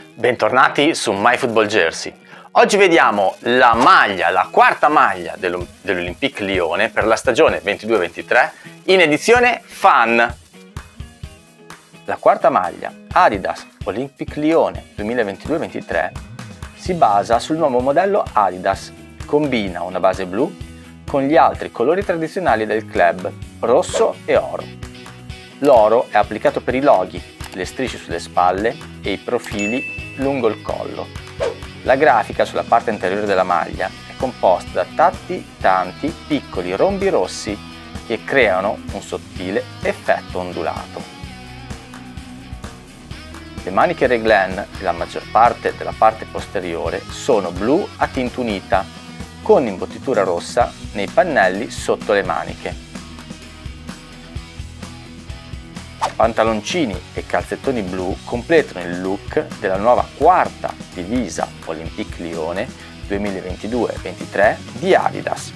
Bentornati su MyFootballJersey. Oggi vediamo la maglia, la quarta maglia dell'Olympique Lione per la stagione 22-23 in edizione Fan. La quarta maglia Adidas Olympique Lione 2022-23 si basa sul nuovo modello Adidas, combina una base blu con gli altri colori tradizionali del club, rosso e oro. L'oro è applicato per i loghi, le strisce sulle spalle e i profili lungo il collo. La grafica sulla parte anteriore della maglia è composta da tanti piccoli rombi rossi che creano un sottile effetto ondulato. Le maniche raglan e la maggior parte della parte posteriore sono blu a tinta unita, con imbottitura rossa nei pannelli sotto le maniche. Pantaloncini e calzettoni blu completano il look della nuova quarta divisa Olympique Lione 2022-23 di Adidas.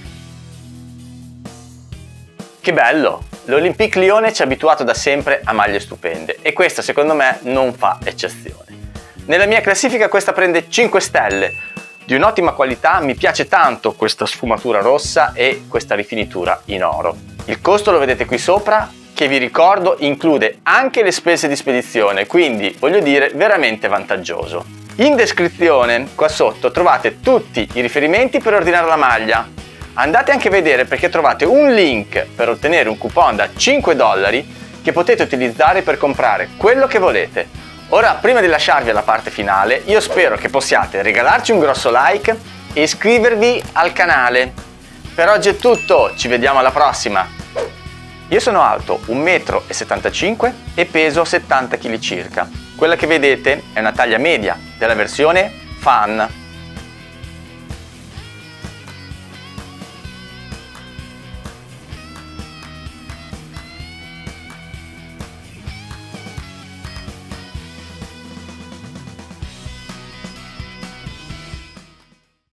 Che bello! L'Olympique Lione ci ha abituato da sempre a maglie stupende e questa secondo me non fa eccezione. Nella mia classifica questa prende 5 stelle, di un'ottima qualità, mi piace tanto questa sfumatura rossa e questa rifinitura in oro. Il costo lo vedete qui sopra, che vi ricordo include anche le spese di spedizione, quindi voglio dire veramente vantaggioso. In descrizione qua sotto trovate tutti i riferimenti per ordinare la maglia. Andate anche a vedere perché trovate un link per ottenere un coupon da $5 che potete utilizzare per comprare quello che volete. Ora, prima di lasciarvi alla parte finale, io spero che possiate regalarci un grosso like e iscrivervi al canale. Per oggi è tutto, ci vediamo alla prossima! Io sono alto 1,75 m e peso 70 kg circa. Quella che vedete è una taglia media della versione Fan.